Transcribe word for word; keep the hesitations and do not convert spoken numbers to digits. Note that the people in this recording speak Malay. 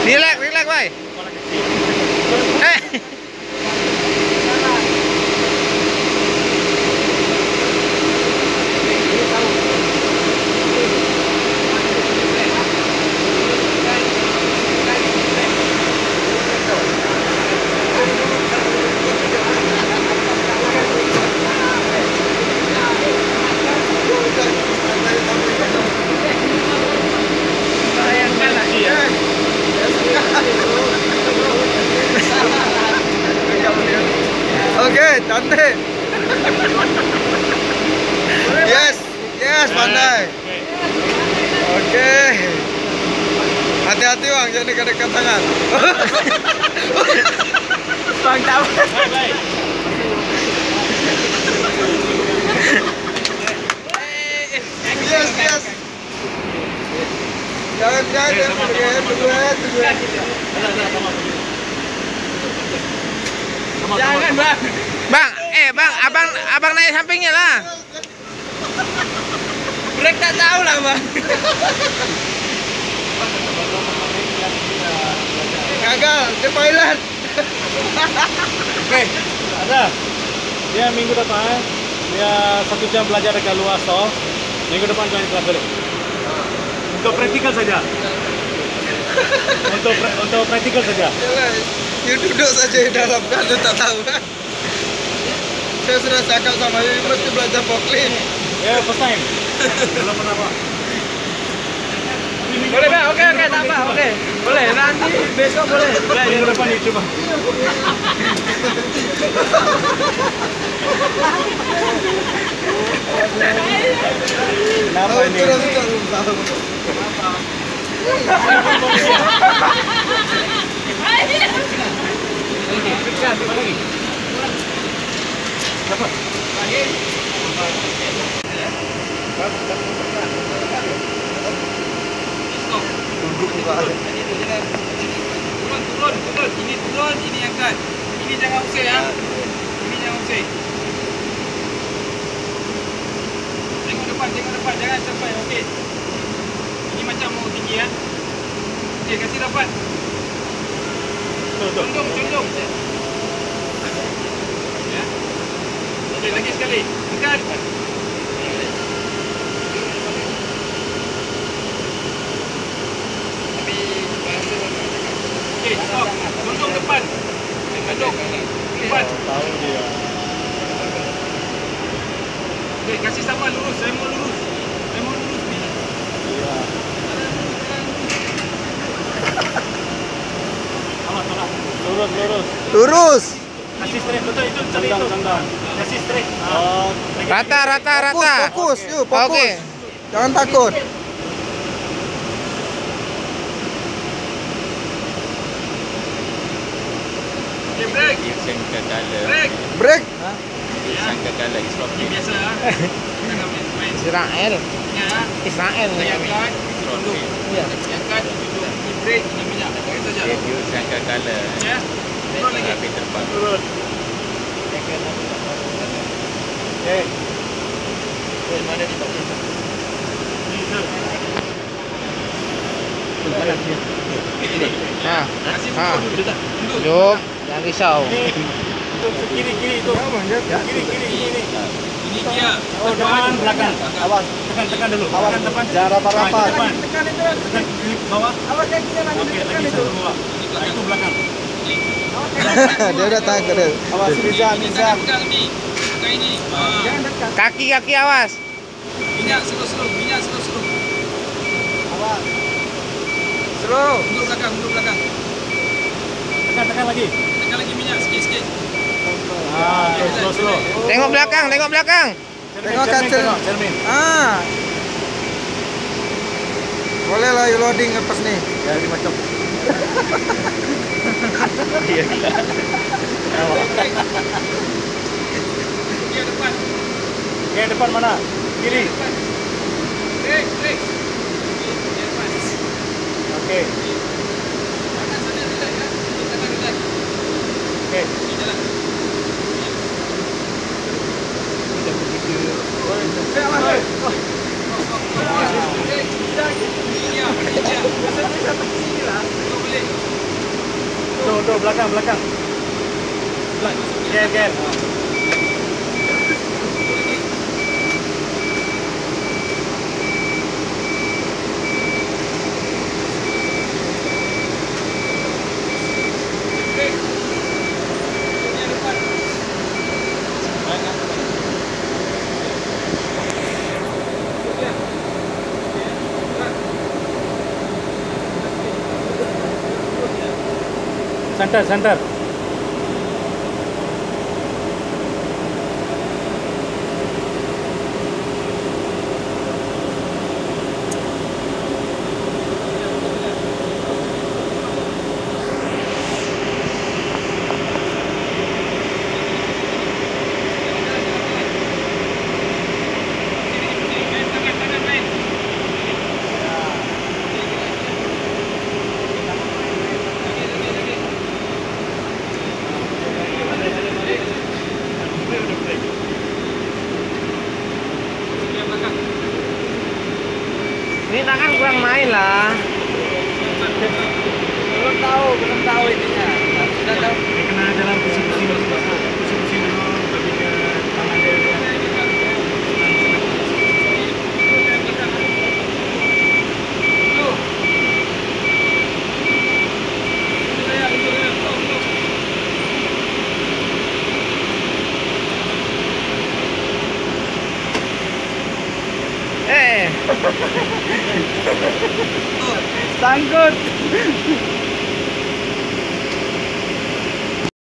Relax, relax, boy. Eh. Oke, cantik. Yes, yes, pandai. Oke. Hati-hati bang, jangan dekat-dekat tangan. Bang tahu. Yes, yes. Jangan, jangan, jangan, berdua, berdua. Jangan bang. Bang, eh bang, abang, abang naik sampingnya lah. Brek tak tahu lah bang. Gagal, dia pilot. Oke, ada. Dia minggu depan dia satu jam belajar dekat luar so. Minggu depan join kelas balik. Untuk praktikal saja. untuk untuk praktikal saja. You duduk saja di dalam kan, lu tak tahu kan? Saya sudah cakap sama you, mesti belajar forklift. Ya, first time. Belum pernah apa. Boleh bang, oke oke tak apa, oke. Boleh, nanti besok boleh. Boleh Minggu depan nih coba. Kenapa ini? Turun, turun, tahu. Turun, turun, turun. Ini turun, ini angkat. Ini jangan usai ya. Ini jangan usai. Tengok depan, tengok depan. Jangan sampai, okey. Ini macam mau tinggi ya. Okey, kasih dapat. Condong, condong. Ya. Okey, lagi sekali. Tekan. Okey, stop. Condong depan. Condong. Depan. Tahu dia. Okey, kasih sama lurus. Saya mau lurus. Saya mau lurus ni. Iya. Awas, awas. Lurus, lurus. Lurus. Kasih straight, betul itu cari itu. Kasih straight. Oh, Rata, rata, Fokus, rata. fokus, yuk, fokus. Okey. Jangan takut. Okey, break. Sangka color. Break. Break. Sangka color is from Ini biasa ah. Jangan main main. Israel. Ya. Israel. Saya angkat. Condong. Ya. Saya angkat. Duduk. Ini break. Ini minyak. Itu saja. If you sangka color, Ya. Turun lagi. api terbang. turun. Eh, Mana ni Pak? Ha. Kasih Ha. duduk tak? Duduk. Jom. Jangan risau. itu kiri kiri itu. Kiri kiri kiri. Ini dia. Oh, depan belakang. Awas, tekan tekan dulu. Tekan depan. Jangan rapat-rapat. Depan. Tekan itu. Tekan kiri bawah. Awas kakinya lagi. Oke, lagi satu bawah. Nah, itu belakang. Dia udah takut dia. Awas Rizal, Ini Rizal. tangan pegang ni. Pegang ini. Jangan dekat. Kaki-kaki awas. Minyak slow-slow. Minyak slow-slow. Awas. Slow. Mundur belakang. Mundur belakang. Tekan tekan lagi. Tekan lagi minyak. Sikit-sikit. Ah, slow slow. Tengok belakang. Tengok belakang. Tengok kaca. cermin. Ah. Boleh lah you loading lepas ni. Jadi macam Iya. Dia depan. Yang depan mana? Kiri. Break. Break. Dia depan. Oke. Tangan sana relax ya. Tangan relax. Oke. Ini jalan. Break. Break. Ini dia. Ini dia. Satu satu sini lah. Tengok balik. belakang, belakang. Belakang. Ger, ger. Center, center. Ini tangan kurang main lah. Belum tahu, belum tahu ininya. Sudah tahu. Dia kena dalam pusing-pusing dulu. Pusing-pusing dulu, lebih ke tangan dia. Eh, Sangkut.